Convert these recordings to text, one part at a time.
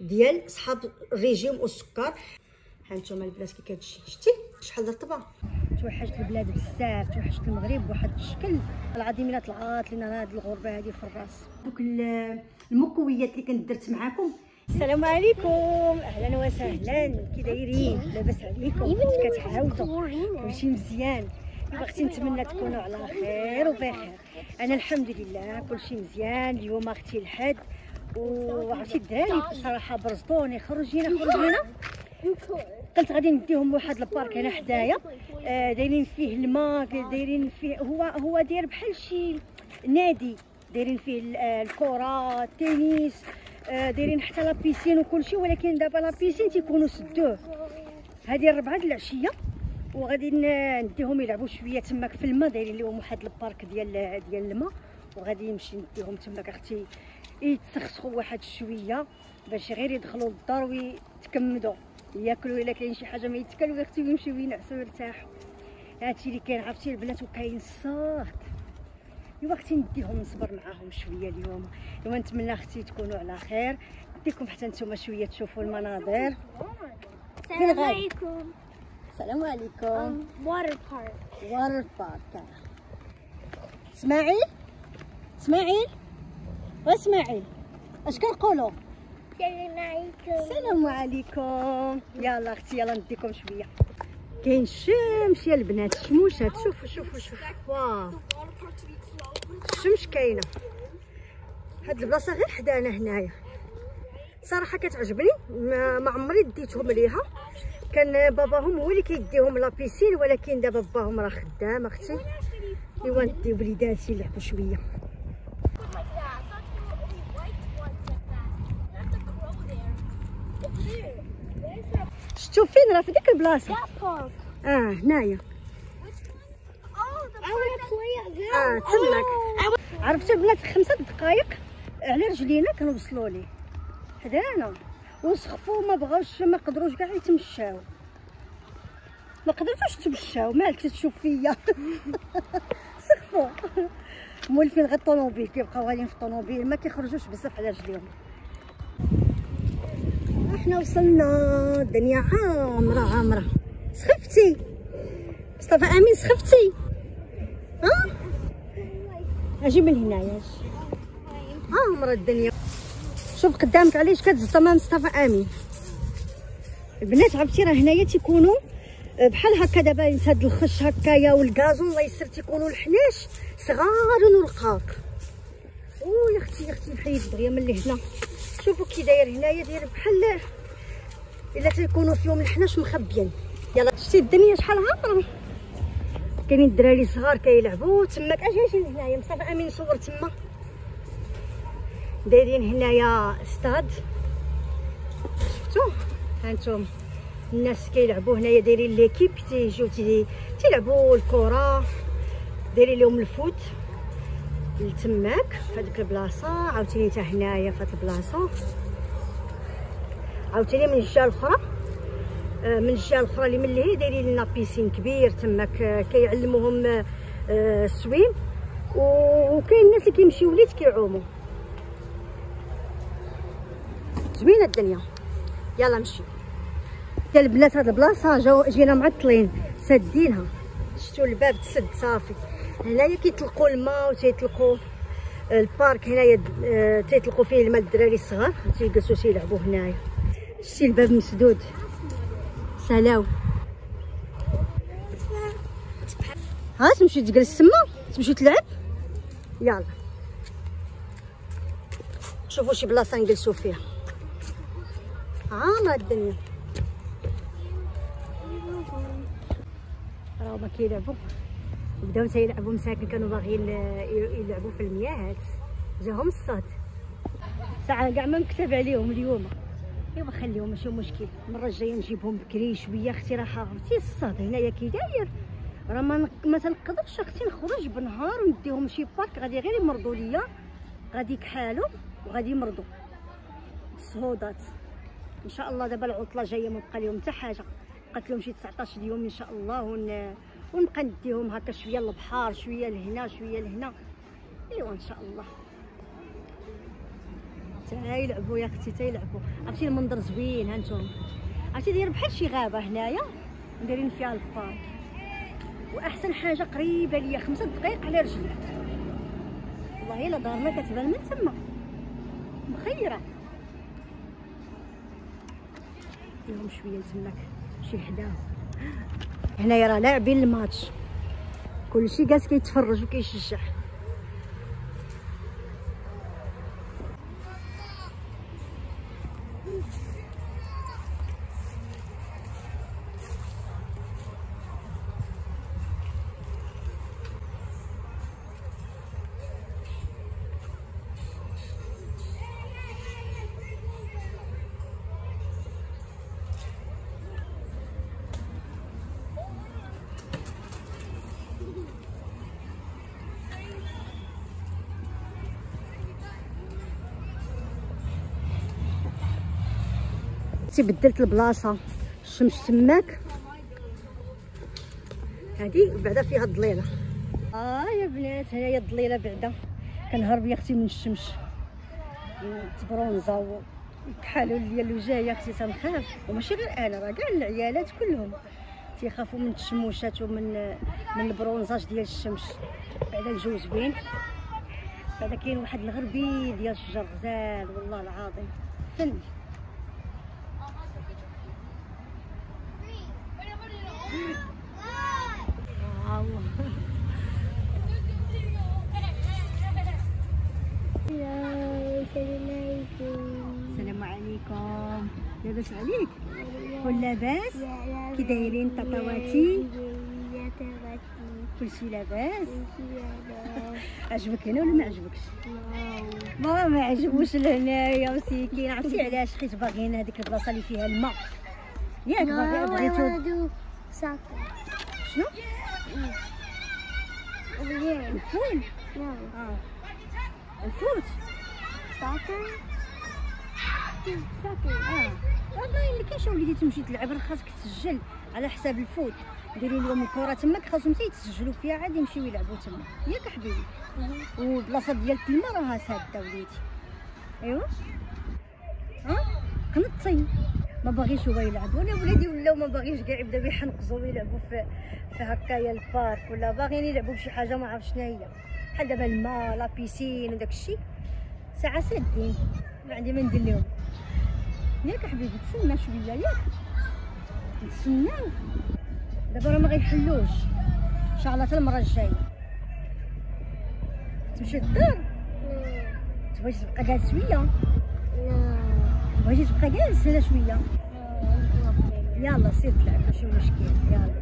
ديال صحاب الريجيم والسكر. ها نتوما البنات كي كتجي شتي شحال رطبه. توحشت البلاد بزاف، توحشت المغرب بواحد الشكل العظيم. الا طلعات لنا هاد الغربه هادي في الراس. دوك المكويات اللي كنت درت معاكم. السلام عليكم، اهلا وسهلا، كي دايرين؟ لاباس عليكم؟ كتعاودوا كلشي مزيان؟ ايوا اختي نتمنى تكونوا على خير وبخير. انا الحمد لله كلشي مزيان. اليوم اختي الحد وعرفتي الدراري بصراحه برزطوني، خرجينا قلت غادي نديهم لواحد البارك هنا حدايا، دايرين فيه الماء، دايرين فيه هو داير بحال شي نادي، دايرين فيه الكره، التنس، دايرين حتى لابيسين وكلشي. ولكن دابا لابيسين تيكونوا سدوه هذه 4 د العشيه، وغادي نديهم يلعبوا شويه تماك في الماء. دايرين لهم واحد البارك ديال الماء، وغادي نمشي نديهم تماك اختي يتسخسخوا واحد شويه باش غير يدخلوا للدار ويتكمدوا ياكلوا. الا كاين شي حاجه ما يتكلوا اختي ويمشيو ينعسوا ويرتاحوا. هادشي اللي كاين عرفتي البنات، وكاين الصاد. ايوا اختي نديهم نصبر معاهم شويه اليوم. نتمنى اختي تكونوا على خير، نديكم حتى نتوما شويه تشوفوا المناظر. السلام عليكم. السلام عليكم. واتر بارك. اسماعيل واسماعيل اش كنقولوا؟ السلام عليكم. السلام عليكم. يلا اختي يلا نديكم شويه. كاين الشمس يا البنات، الشموشات. شوفوا واو الشمس كاينه. هاد البلاصه غير حدانا هنايا صراحه كتعجبني. ما عمري ديتهم ليها، كان باباهم هو اللي كيديهم لابيسين، ولكن دابا باباهم راه خدام اختي. ايوا نديو وليداتي يلعبوا شويه. شفتوا فين؟ راه في ديك البلاصه. هنايا. تماك. عرفتوا البنات 5 دقائق على رجلينا كنوصلوا ليه حدانا، وسخفوا ما قدروش كاع يتمشاو، ما قدرتوش تمشاو. مالك تشوف فيا؟ سخفوا مولفين غير الطوموبيل، كيبقاو غاديين في الطوموبيل، ما كيخرجوش بزاف على رجليهم. احنا وصلنا، الدنيا عامره. سخفتي مصطفى امين؟ سخفتي؟ اجي من هنايا، عامره الدنيا. شوف قدامك علاش كتزطم مصطفى امين. البنات عرفتي راه هنايا تيكونوا بحال هكا. دابا هاد الخش هكايا والكازون الله يسر تيكونوا الحناش صغار ورقاق. يا اختي نحيد دغيا من هنا. شوفوا كي داير هنايا، داير بحال الا تيكونوا فيهم الحناش مخبيين. يلا شتي الدنيا شحال عامره. كاينين الدراري صغار كيلعبوا تماك. اجي هنايا مصطفى امين صور تما. دايرين هنايا ستاد، شفتوا هانتوما الناس كيلعبوا هنايا، دايرين ليكيب تيجيو تيلعبوا الكره، دايرين لهم الفوت لتماك في هذيك البلاصه. عاوتاني حتى هنايا في هذيك البلاصه، عاوتاني من الجهه الاخرى اللي من اللي دايرين لنا بيسين كبير تماك كيعلموهم السويم، وكاين الناس اللي كيمشيو وليد كيعوموا. زوينه الدنيا. يلا نمشي. حتى البنات هاد البلاصه جينا معطلين سادينها. شفتوا الباب تسد صافي. هنايا كيطلقوا الماء وتيطلقوا البارك هنايا، تيطلقوا فيه الماء الدراري الصغار تيجلسوا تيلعبوا هنايا. شتي الباب مسدود. سلاو. تمشي تجلس تما، تمشي تلعب. يلا شوفوا شي بلاصه نجلسوا فيها. عامره الدنيا. راهو ما كيلعبوا، بداو تيلعبوا مساكن كانوا باغيين يلعبوا في المياهات، جاهم الصاد. ساعه كاع ما مكتب عليهم اليوم. ايوا خليهم ماشي مشكل، المره الجايه نجيبهم بكري شويه اختي. راه عرفتي الصاد هنايا كي داير، راه ما تنقدرش اختي نخرج بنهار ونديهم شي بارك، غادي غير يمرضوا ليا، غادي يكحالوا وغادي يمرضوا. الصهودات ان شاء الله. دابا العطله جايه ما بقى لهم حتى حاجه، بقات لهم شي 19 يوم ان شاء الله، ونبقى نديهم هكا شويه للبحر، شويه لهنا شويه لهنا. ايوا ان شاء الله. يلعبوا يا اختي تيلعبوا. عرفتي المنظر زوين ها نتوما، عرفتي داير بحال شي غابه هنايا دايرين فيها البارك، واحسن حاجه قريبه ليا 5 دقائق على رجلي. والله الا دارنا كتبان من تما مخيره. ديرهم شويه تماك شي حداهم. هنايا راه لاعبين الماتش، كلشي جالس كيتفرج وكيشجع. بدلت البلاصه، الشمس تماك هذه بعدا فيها الظليله. يا بنات هنايا الظليله بعدا. كنهرب يا اختي من الشمس تبرونزا وكحالوا ليا الوجايه اختي تنخاف، وماشي غير انا راه كاع العيالات كلهم تيخافوا من التشموشات ومن البرونزاج ديال الشمس. بعدا الجو زوين، بعدا كاين واحد الغربي ديال الشجر غزال والله العظيم فن. السلام عليكم. لاباس عليك؟ كل لاباس؟ كي دايرين طاطاواتي؟ كلشي لاباس؟ عجبك هنا ولا ما عجبكش؟ ما عجبوش لهنايا مسكين. عرفتي علاش؟ حيت باغيين هذيك البلاصه اللي فيها الماء ياك. بغيتو شنو؟ الفول؟ الفوت ساكر والله كاين شي وليدي تمشي تلعب راه خاصك تسجل على حساب الفوت. ديري لهم الكره تماك خاصهم حتى يتسجلوا فيها عاد يمشيو يلعبوا تما ياك حبيبي. والبلاصه ديال الماء راها ساده وليدي. ايوا قنطي ما باغيش هو يلعب، وانا ولادي ولاو ما باغيش كاع يبداو يحنقزوا ويلعبوا في هكايا البارك، ولا باغيين يلعبوا بشي حاجه ما عرفت شنو هي، بحال دابا الماء لا بيسين وداك الشيء ساعه سادين ما عندي ما ندير لهم. ياك حبيبي تسنى شويه ياك نتسناو. دابا راه ما غيحلوش ان شاء الله حتى المره الجايه. تمشي للدار؟ تبغي تبقى جالس شويه؟ بغيتي تبقى جالس هنا شويه؟ يلا سير تلعب ماشي مشكل. يلا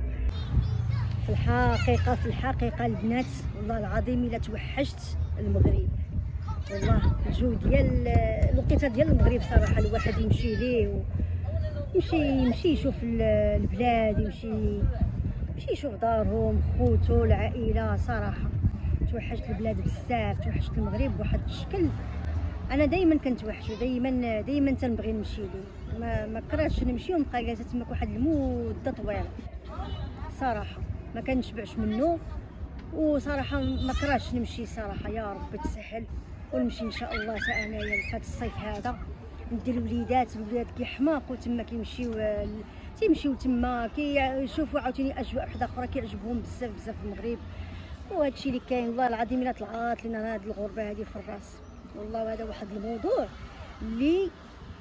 في الحقيقه البنات والله العظيم الا توحشت المغرب. والله الجو ديال الوقيته ديال المغرب صراحه الواحد يمشي ليه يمشي يشوف البلاد، يمشي يشوف دارهم خوتو العائله. صراحه توحشت البلاد بزاف، توحشت المغرب بواحد الشكل. انا دائما كنتوحشو، دائما تنبغي نمشي ليه. ما كرهتش نمشي ونبقى جالسه تماك واحد المده طويله. صراحه ما كنشبعش منه، وصراحه ما كرهتش نمشي صراحه. يا ربي تسهل ونمشي ان شاء الله حتى انايا في هذا الصيف هذا. ندير الوليدات كيحماقوا تما تيمشيو تما كيشوفوا عاوتاني اجواء وحده اخرى كيعجبهم بزاف المغرب. وهذا الشيء اللي كاين والله العظيم الا طلعت لنا هذه الغربه هذه في الراس. والله هذا واحد الموضوع اللي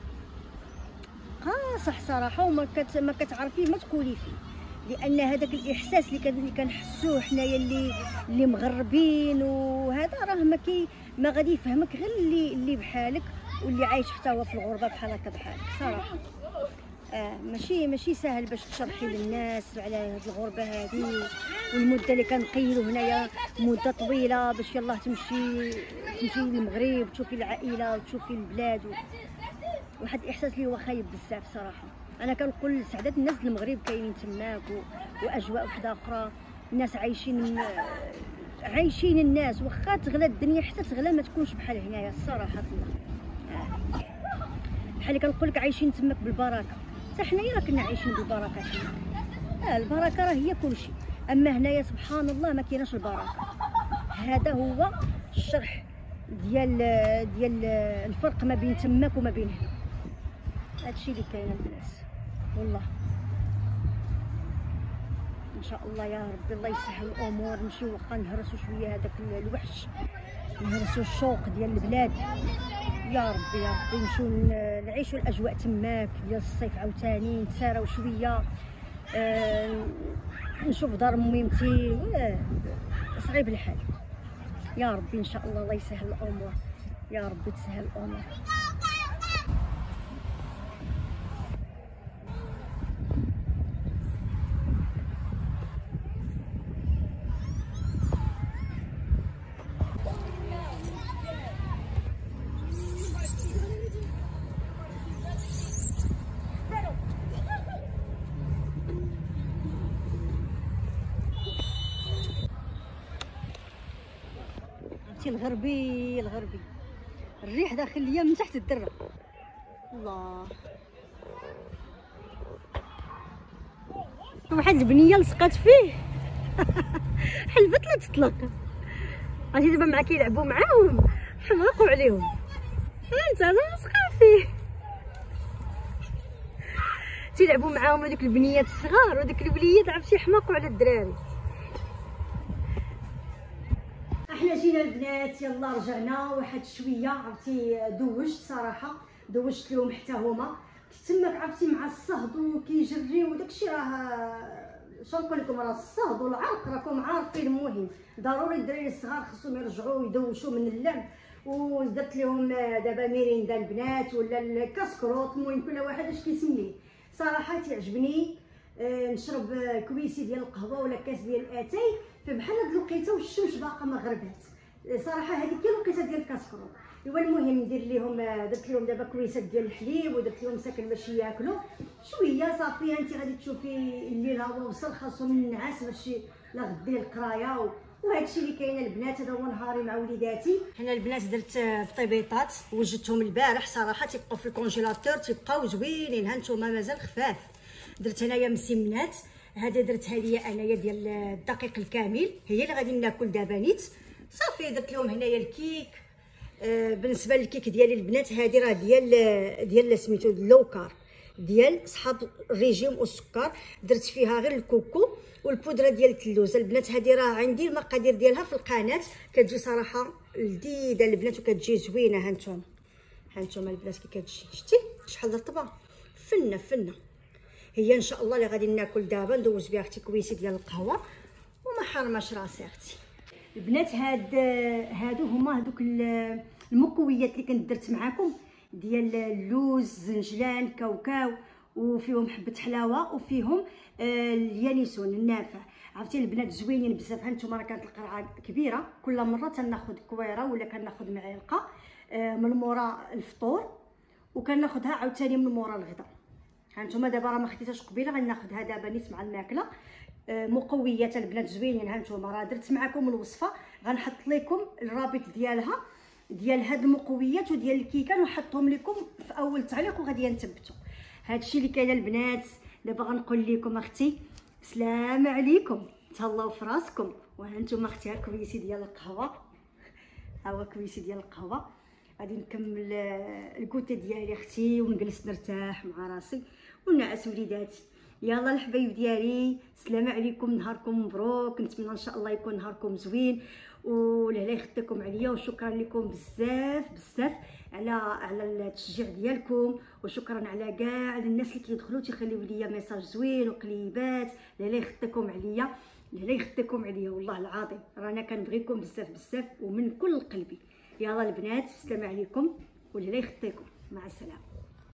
قاصح صراحه وما كتعرفيه ما تقولي فيه، لان هذاك الاحساس اللي كنحسوه حنايا اللي مغربين وهذا راه ما غادي يفهمك غير اللي بحالك واللي عايش حتى هو في الغربه بحال هكا بحالك صراحه. ماشي ساهل باش تشرحي للناس على هذه الغربه هذه، والمده اللي كنقيلوا هنايا مده طويله باش يلاه تمشي للمغرب تشوفي العائله وتشوفي البلاد واحد الاحساس اللي هو خايب بزاف صراحه. انا كنقول سعدات الناس المغرب كاينين تماك واجواء وحده اخرى. الناس عايشين الناس واخا تغلى الدنيا حتى تغلى ما تكونش بحال هنايا الصراحه. بحال اللي كنقول لك عايشين تماك بالبركه، حتى حنايا راه كنا عايشين بالبركه تما. البركه راه هي كلشي، اما هنايا سبحان الله ما كايناش البركه. هذا هو الشرح ديال الفرق ما بين تماك وما بين هنا. هادشي اللي كاين البنات والله. ان شاء الله يا ربي الله يسهل الامور، نمشيو واخا نهرسو شويه هذاك الوحش، نهرسو الشوق ديال البلاد يا ربي يا ربي، نمشيو نعيشو الاجواء تماك ديال الصيف عاوتاني، نتساراو شويه، نشوف دار ميمتي، صعيب الحال يا ربي. ان شاء الله الله يسهل الامور يا ربي، تسهل الامور. الغربي الريح داخل ليا من تحت الدره. الله، واحد البنيه لصقات فيه حلفت لا تطلق. عرفتي دابا مع كيلعبوا معاهم حماقوا عليهم، انت لصقه فيه تيلعبوا معاهم هذوك البنيات الصغار، وديك الوليات عرفتي حماقوا على الدراري. احنا جينا البنات يلا رجعنا واحد شويه، عرفتي دوجت صراحه، دوجت لهم حتى هما تماك عرفتي مع الصهد وكيجريو وداكشي. راه شنو نقول لكم، راه الصهد والعرق راكم عارفين. المهم ضروري الدراري الصغار خصهم يرجعوا يدوشوا من اللعب، ودرت لهم دابا ميريندا البنات ولا الكاسكروط، المهم كل واحد اش كيسميه. صراحه تيعجبني نشرب كويسي ديال القهوه ولا كاس ديال الاتاي فبحال هاد الوقيته والشمس باقا ما غربات. صراحه هذيك هي الوقيته ديال الكاسكروط. ايوا المهم ندير لهم، درت لهم دابا كويسات ديال الحليب ودرت لهم ساكن باش ياكلوا شويه صافي. انت غادي تشوفي الليل هو وصل، خاصهم النعاس باش لا غدي القرايه وهذا الشيء اللي كاين البنات. هذا هو نهاري مع وليداتي. حنا البنات درت بطيبيطات وجدتهم البارح صراحه، تيبقاو في الكونجيلاتور تيبقاو زوينين. ها نتوما مازال خفاف. درت هنايا مسمنات، هذا درتها ليا انايا ديال الدقيق الكامل، هي اللي غادي ناكل دابا نيت صافي. درت لهم هنايا الكيك. بالنسبه للكيك ديالي البنات هذه راه ديال سميتو اللوكار ديال صحاب الريجيم والسكر. درت فيها غير الكوكو والبودره ديال اللوز البنات. هذه راه عندي المقادير ديالها في القناه، كتجي صراحه لذيذه البنات وكتجي زوينه. ها نتوما البنات كي كتجي، شتي شحال رطبه، فنه هي ان شاء الله اللي غادي ناكل دابا. ندوز بها اختي كويسي ديال القهوه وما حرماش راسي اختي. البنات هادو هما هذوك المكويات اللي كنت درت معاكم ديال اللوز، زنجلان، كاوكاو، وفيهم حبه حلاوه وفيهم اليانسون النافع. عرفتي البنات زوينين بزاف. هانتوما راه كانت القرعه كبيره، كل مره تناخذ كويره ولا كناخذ معلقه من مورا الفطور، وكناخذها عاوتاني من مورا الغداء. هانتوما دابا راه ما خديتهاش قبيله، غناخذها دابا نيت مع الماكله. مقويات البنات زوينين. هانتوما راه درت معكم الوصفه، غنحط لكم الرابط ديالها ديال هاد المقويات وديال الكيكان، ونحطهم لكم في اول تعليق وغادي نثبتوا. هادشي اللي كاين البنات. دابا غنقول لكم اختي السلام عليكم، تهلاو في راسكم. وهانتوما اختي كويسي ديال القهوه، ها هو كويسي ديال القهوه. غادي نكمل الكوتي ديالي اختي ونجلس نرتاح مع راسي ونعس وليداتي. يلا الحبايب ديالي السلام عليكم، نهاركم مبروك. نتمنى ان شاء الله يكون نهاركم زوين ولهلا يخدكم عليا. وشكرا لكم بزاف على التشجيع ديالكم، وشكرا على كاع الناس اللي كيدخلوا تيخليو ليا ميساج زوين وقليبات. لهلا يخدكم عليا، لهلا يخدكم عليا والله العظيم. رانا كنبغيكم بزاف ومن كل قلبي. يلا البنات السلام عليكم ولهلا يخدكم، مع السلامه.